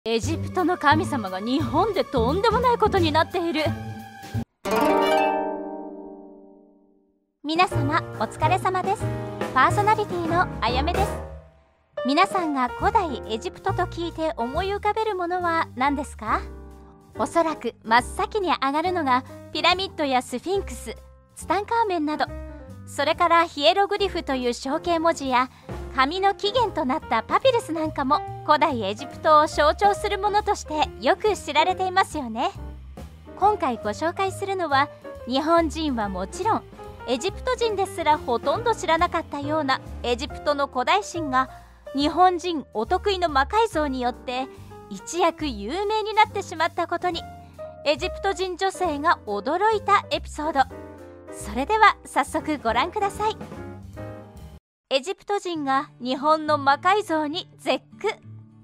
エジプトの神様が日本でとんでもないことになっている。 皆様お疲れ様です。パーソナリティのあやめです。皆さんが古代エジプトと聞いて思い浮かべるものは何ですか？おそらく真っ先に上がるのがピラミッドやスフィンクス、ツタンカーメンなど、それからヒエログリフという象形文字や紙の起源となったパピルスなんかも古代エジプトを象徴するものとしてよく知られていますよね。今回ご紹介するのは、日本人はもちろんエジプト人ですらほとんど知らなかったようなエジプトの古代神が日本人お得意の魔改造によって一躍有名になってしまったことに、エジプト人女性が驚いたエピソード。それでは早速ご覧ください。エジプト人が日本の魔改造に絶句。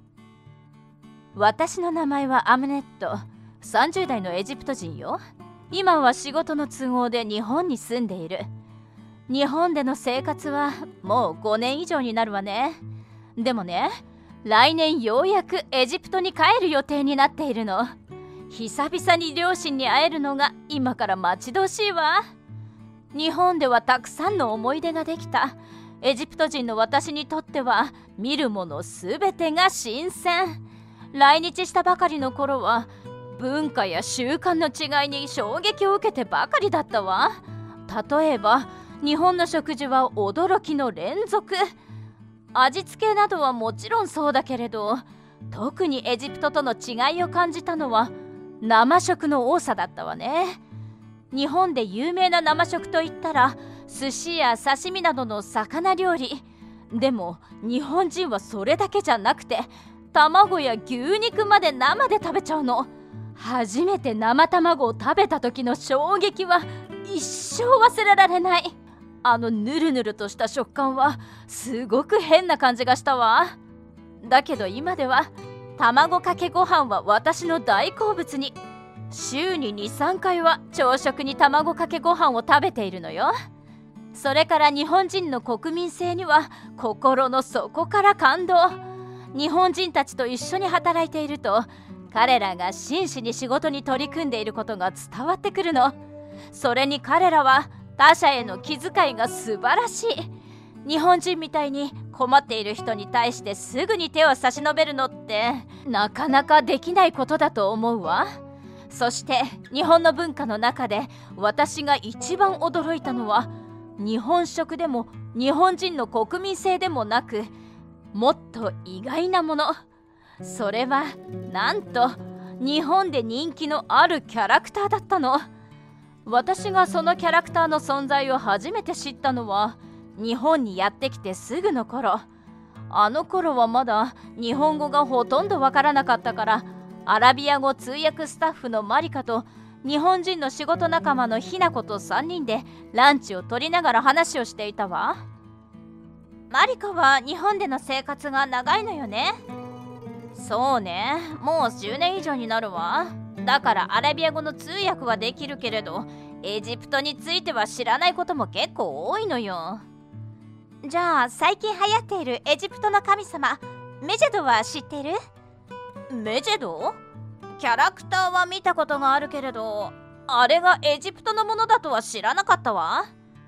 私の名前はアムネット。30代のエジプト人よ。今は仕事の都合で日本に住んでいる。日本での生活はもう5年以上になるわね。でもね、来年ようやくエジプトに帰る予定になっているの。久々に両親に会えるのが今から待ち遠しいわ。日本ではたくさんの思い出ができた。エジプト人の私にとっては見るものすべてが新鮮。来日したばかりの頃は文化や習慣の違いに衝撃を受けてばかりだったわ。例えば日本の食事は驚きの連続。味付けなどはもちろんそうだけれど、特にエジプトとの違いを感じたのは生食の多さだったわね。日本で有名な生食といったら寿司や刺身などの魚料理。でも日本人はそれだけじゃなくて、卵や牛肉まで生で食べちゃうの。初めて生卵を食べた時の衝撃は一生忘れられない。ぬるぬるとした食感はすごく変な感じがしたわ。だけど今では卵かけご飯は私の大好物に。週に 2,3 回は朝食に卵かけご飯を食べているのよ。それから日本人の国民性には心の底から感動。日本人たちと一緒に働いていると、彼らが真摯に仕事に取り組んでいることが伝わってくるの。それに彼らは他者への気遣いが素晴らしい。日本人みたいに困っている人に対してすぐに手を差し伸べるのってなかなかできないことだと思うわ。そして日本の文化の中で私が一番驚いたのは、日本食でも日本人の国民性でもなく、もっと意外なもの。それはなんと日本で人気のあるキャラクターだったの。私がそのキャラクターの存在を初めて知ったのは日本にやってきてすぐの頃。あの頃はまだ日本語がほとんどわからなかったから、アラビア語通訳スタッフのマリカと日本人の仕事仲間のひなこと3人でランチを取りながら話をしていたわ。 マリカは日本での生活が長いのよね。 そうね、もう10年以上になるわ。だからアラビア語の通訳はできるけれど、エジプトについては知らないことも結構多いのよ。 じゃあ最近流行っているエジプトの神様メジェドは知っている？ メジェド？キャラクターは見たことがあるけれど、あれがエジプトのものだとは知らなかったわ。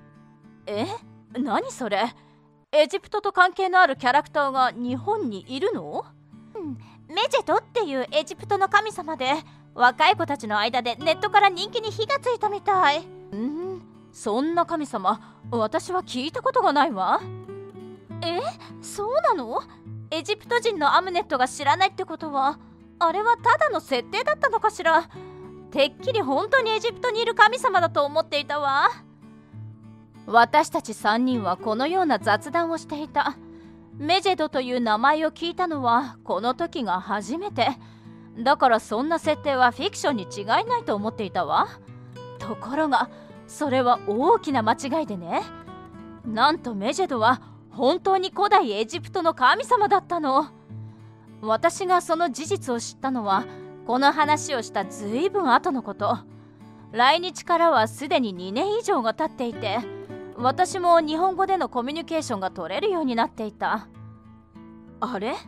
何それ？エジプトと関係のあるキャラクターが日本にいるの？ メジェドっていうエジプトの神様で、若い子たちの間でネットから人気に火がついたみたい。 そんな神様、私は聞いたことがないわ。 そうなの？エジプト人のアムネットが知らないってことは、あれはただの設定だったのかしら。てっきり本当にエジプトにいる神様だと思っていたわ。 私たち3人はこのような雑談をしていた。メジェドという名前を聞いたのはこの時が初めて。だからそんな設定はフィクションに違いないと思っていたわ。ところがそれは大きな間違いでね。なんとメジェドは本当に古代エジプトの神様だったの。私がその事実を知ったのはこの話をしたずいぶん後のこと。来日からはすでに2年以上が経っていて、私も日本語でのコミュニケーションが取れるようになっていた。あれ？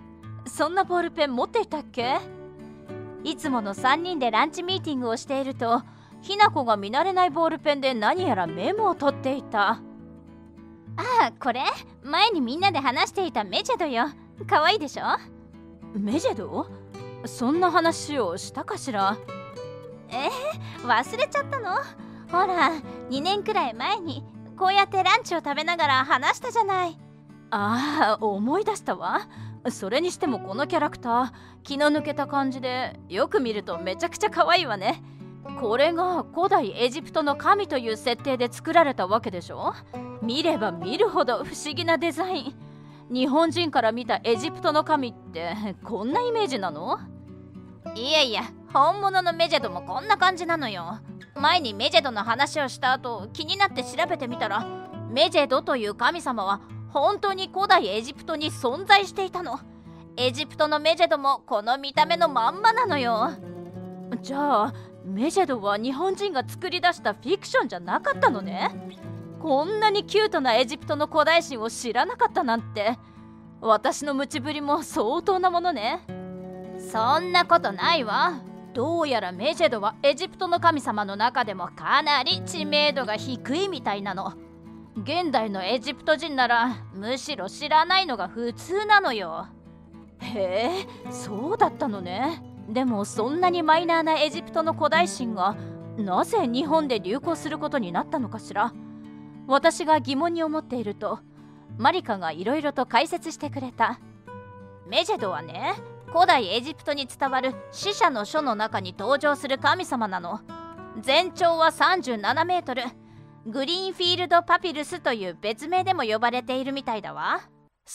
そんなボールペン持っていたっけ？いつもの3人でランチミーティングをしていると、ひなこが見慣れないボールペンで何やらメモを取っていた。 ああ、これ前にみんなで話していたメジェドよ。かわいいでしょ？ メジェド？そんな話をしたかしら？ 忘れちゃったの？ほら、2年くらい前にこうやってランチを食べながら話したじゃない。 ああ、思い出したわ。それにしてもこのキャラクター、気の抜けた感じで、よく見るとめちゃくちゃ可愛いわね。これが古代エジプトの神という設定で作られたわけでしょ？見れば見るほど不思議なデザイン。日本人から見たエジプトの神ってこんなイメージなの？ いやいや、本物のメジェドもこんな感じなのよ。前にメジェドの話をした後、気になって調べてみたら、メジェドという神様は本当に古代エジプトに存在していたの。エジプトのメジェドもこの見た目のまんまなのよ。 じゃあメジェドは日本人が作り出したフィクションじゃなかったのね。こんなにキュートなエジプトの古代神を知らなかったなんて。私のムチぶりも相当なものね。 そんなことないわ。どうやらメジェドはエジプトの神様の中でもかなり知名度が低いみたいなの。現代のエジプト人ならむしろ知らないのが普通なのよ。 へえ、そうだったのね。でもそんなにマイナーなエジプトの古代神がなぜ日本で流行することになったのかしら。私が疑問に思っていると、マリカがいろいろと解説してくれた。 メジェドはね、古代エジプトに伝わる死者の書の中に登場する神様なの。全長は37メートル。グリーンフィールドパピルスという別名でも呼ばれているみたいだわ。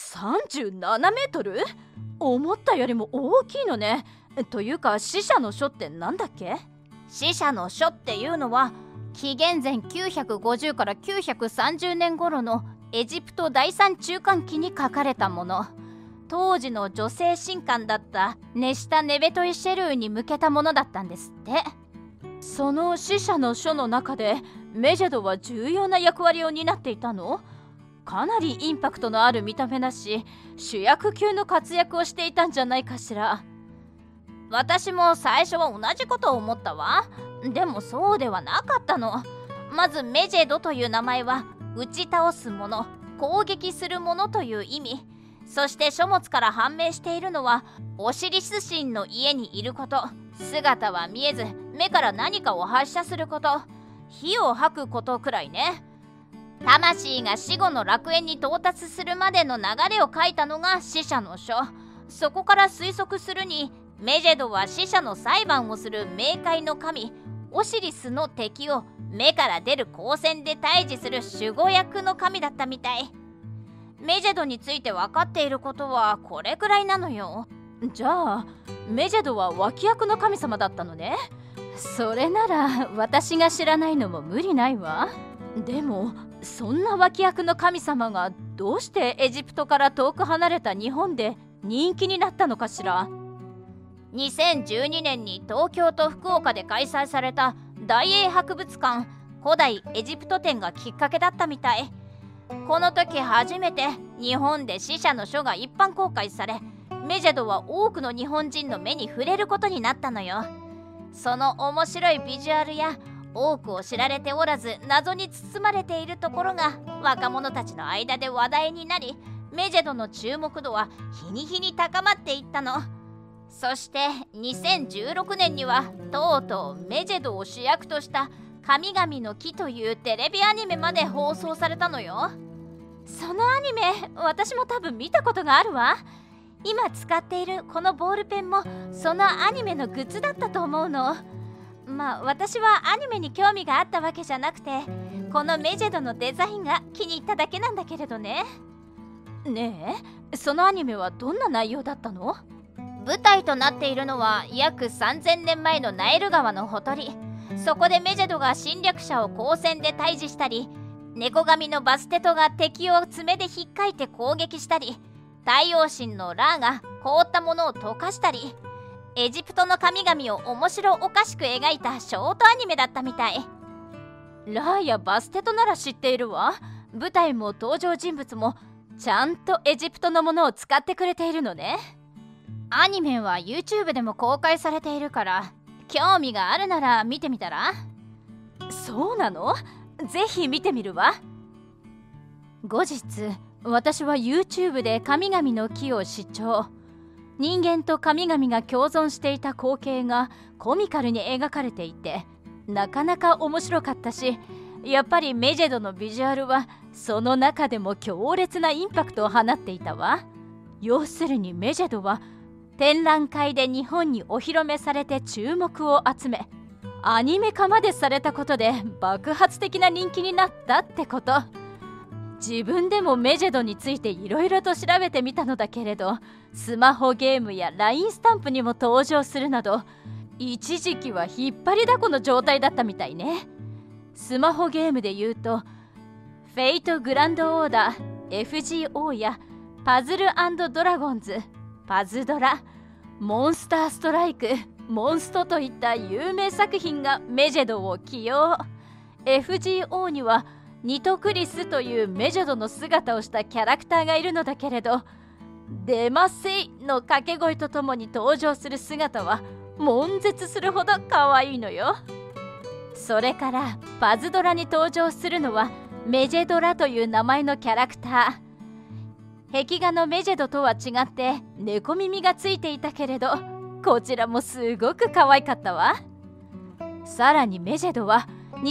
37メートル？思ったよりも大きいのね。というか死者の書ってなんだっけ？ 死者の書っていうのは紀元前950から930年頃のエジプト第三中間期に書かれたもの。当時の女性神官だったネシタ・ネベトイ・シェルーに向けたものだったんですって。 その死者の書の中でメジェドは重要な役割を担っていたの？かなりインパクトのある見た目だし、主役級の活躍をしていたんじゃないかしら。 私も最初は同じことを思ったわ。でもそうではなかったの。まずメジェドという名前は打ち倒すもの、攻撃するものという意味。そして書物から判明しているのはオシリス神の家にいること、姿は見えず目から何かを発射すること、火を吐くことくらいね。魂が死後の楽園に到達するまでの流れを書いたのが死者の書。そこから推測するに、メジェドは死者の裁判をする冥界の神オシリスの敵を目から出る光線で退治する守護役の神だったみたい。メジェドについて分かっていることはこれくらいなのよ。 じゃあメジェドは脇役の神様だったのね。それなら私が知らないのも無理ないわ。でもそんな脇役の神様がどうしてエジプトから遠く離れた日本で人気になったのかしら。 2012年に東京と福岡で開催された大英博物館古代エジプト展がきっかけだったみたい。この時初めて日本で死者の書が一般公開され、メジェドは多くの日本人の目に触れることになったのよ。その面白いビジュアルや多くを知られておらず謎に包まれているところが若者たちの間で話題になり、メジェドの注目度は日に日に高まっていったの。そして2016年にはとうとうメジェドを主役とした神々の木というテレビアニメまで放送されたのよ。 そのアニメ私も多分見たことがあるわ。 今使っているこのボールペンもそのアニメのグッズだったと思うの。まあ私はアニメに興味があったわけじゃなくて、このメジェドのデザインが気に入っただけなんだけれどね。 ねえ、そのアニメはどんな内容だったの？ 舞台となっているのは約3000年前のナイル川のほとり。そこでメジェドが侵略者を光線で退治したり、猫髪のバステトが敵を爪で引っかいて攻撃したり、太陽神のラーが凍ったものを溶かしたり、エジプトの神々を面白おかしく描いたショートアニメだったみたい。 ラーやバステトなら知っているわ。舞台も登場人物もちゃんとエジプトのものを使ってくれているのね。 アニメは YouTube でも公開されているから、興味があるなら見てみたら？そうなの？ぜひ見てみるわ。後日、私は YouTube で神々の木を視聴。人間と神々が共存していた光景がコミカルに描かれていて、なかなか面白かったし、やっぱりメジェドのビジュアルはその中でも強烈なインパクトを放っていたわ。要するにメジェドは展覧会で日本にお披露目されて注目を集め、アニメ化までされたことで爆発的な人気になったってこと。自分でもメジェドについていろいろと調べてみたのだけれど、スマホゲームや LINE スタンプにも登場するなど、一時期は引っ張りだこの状態だったみたいね。スマホゲームで言うと、フェイトグランドオーダー FGO やパズル&ドラゴンズ、パズドラ、モンスターストライク、モンストといった有名作品がメジェドを起用。 FGO にはニトクリスというメジェドの姿をしたキャラクターがいるのだけれど、デマセイの掛け声とともに登場する姿は悶絶するほど可愛いのよ。それからパズドラに登場するのはメジェドラという名前のキャラクター。壁画のメジェドとは違って猫耳がついていたけれど、こちらもすごく可愛かったわ。さらにメジェドは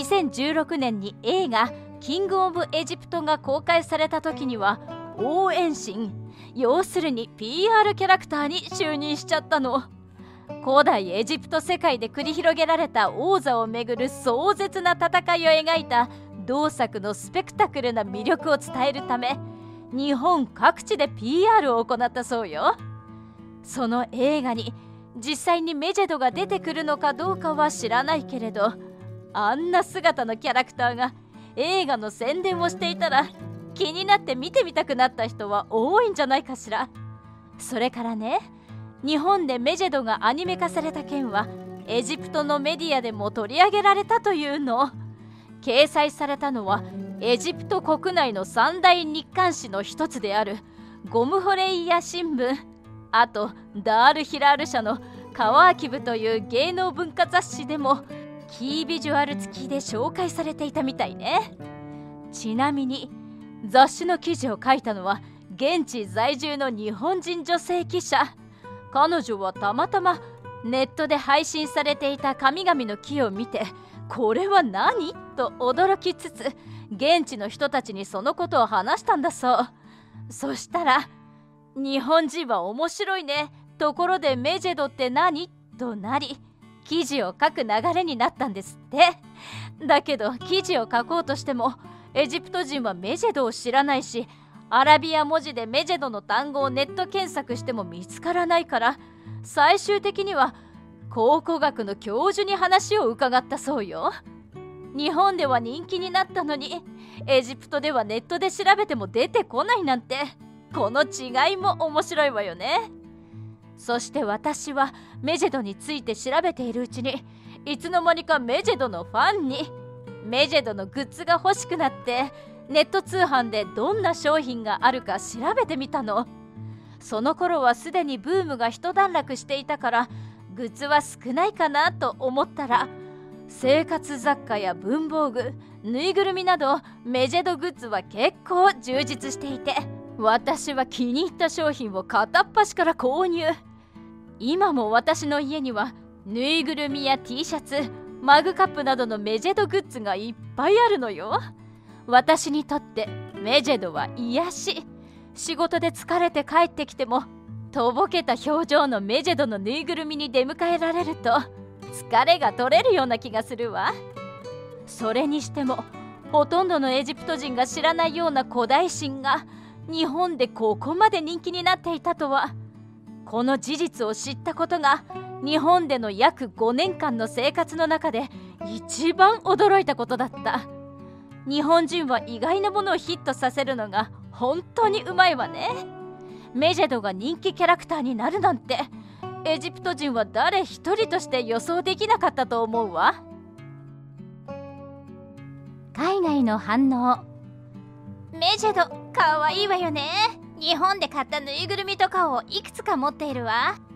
2016年に映画キングオブエジプトが公開された時には応援神、要するに PR キャラクターに就任しちゃったの。古代エジプト世界で繰り広げられた王座をめぐる壮絶な戦いを描いた同作のスペクタクルな魅力を伝えるため、日本各地で PR を行ったそうよ。その映画に実際にメジェドが出てくるのかどうかは知らないけれど、あんな姿のキャラクターが映画の宣伝をしていたら、気になって見てみたくなった人は多いんじゃないかしら。それからね、日本でメジェドがアニメ化された件はエジプトのメディアでも取り上げられたというの。掲載されたのはエジプト国内の三大日刊紙の一つであるゴムホレイヤ新聞、あとダールヒラール社のカワーキブという芸能文化雑誌でもキービジュアル付きで紹介されていたみたいね。ちなみに雑誌の記事を書いたのは現地在住の日本人女性記者。彼女はたまたまネットで配信されていた神々の木を見て、これは何？と驚きつつ、現地の人たちにそのことを話したんだそう。そしたら、日本人は面白いね、ところでメジェドって何？となり、記事を書く流れになったんですって。だけど記事を書こうとしてもエジプト人はメジェドを知らないし、アラビア文字でメジェドの単語をネット検索しても見つからないから、最終的には考古学の教授に話を伺ったそうよ。日本では人気になったのにエジプトではネットで調べても出てこないなんて、この違いも面白いわよね。そして私はメジェドについて調べているうちに、いつの間にかメジェドのファンに。メジェドのグッズが欲しくなってネット通販でどんな商品があるか調べてみたの。その頃はすでにブームが一段落していたからグッズは少ないかなと思ったら、生活雑貨や文房具、ぬいぐるみなどメジェドグッズは結構充実していて、私は気に入った商品を片っ端から購入。今も私の家にはぬいぐるみや T シャツ、マグカップなどのメジェドグッズがいっぱいあるのよ。私にとってメジェドは癒し。仕事で疲れて帰ってきても、とぼけた表情のメジェドのぬいぐるみに出迎えられると疲れが取れるような気がするわ。それにしてもほとんどのエジプト人が知らないような古代神が日本でここまで人気になっていたとは。この事実を知ったことが日本での約5年間の生活の中で一番驚いたことだった。日本人は意外なものをヒットさせるのが本当にうまいわね。メジェドが人気キャラクターになるなんて、エジプト人は誰一人として予想できなかったと思うわ。 海外の反応。メジェドかわいいわよね。日本で買ったぬいぐるみとかをいくつか持っているわ。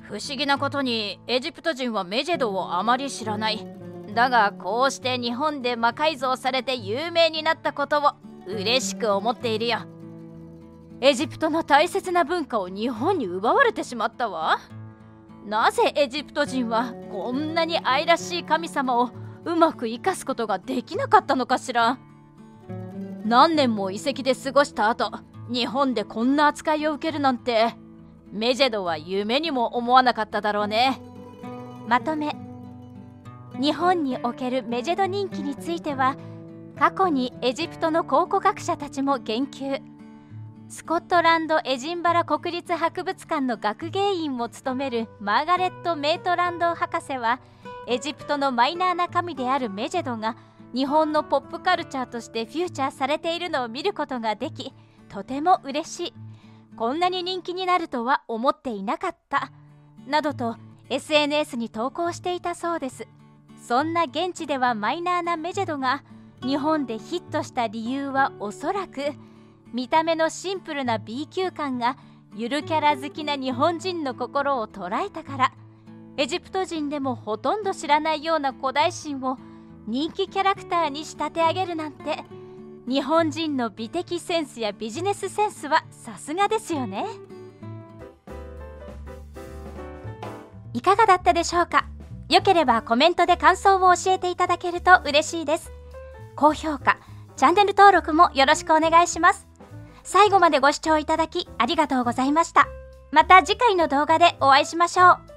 不思議なことにエジプト人はメジェドをあまり知らない。だがこうして日本で魔改造されて有名になったことを嬉しく思っているよ。エジプトの大切な文化を日本に奪われてしまったわ。なぜエジプト人はこんなに愛らしい神様をうまく生かすことができなかったのかしら。何年も遺跡で過ごした後、日本でこんな扱いを受けるなんてメジェドは夢にも思わなかっただろうね。 まとめ。日本におけるメジェド人気については、過去にエジプトの考古学者たちも言及。スコットランドエジンバラ国立博物館の学芸員を務めるマーガレット・メイトランド博士は、エジプトのマイナーな神であるメジェドが日本のポップカルチャーとしてフューチャーされているのを見ることができ、とても嬉しい。こんなに人気になるとは思っていなかった。などと SNS に投稿していたそうです。そんな現地ではマイナーなメジェドが日本でヒットした理由はおそらく、見た目のシンプルな B 級感がゆるキャラ好きな日本人の心を捉えたから。エジプト人でもほとんど知らないような古代神を人気キャラクターに仕立て上げるなんて、日本人の美的センスやビジネスセンスはさすがですよね。いかがだったでしょうか。よければコメントで感想を教えていただけると嬉しいです。高評価、チャンネル登録もよろしくお願いします。最後までご視聴いただきありがとうございました。また次回の動画でお会いしましょう。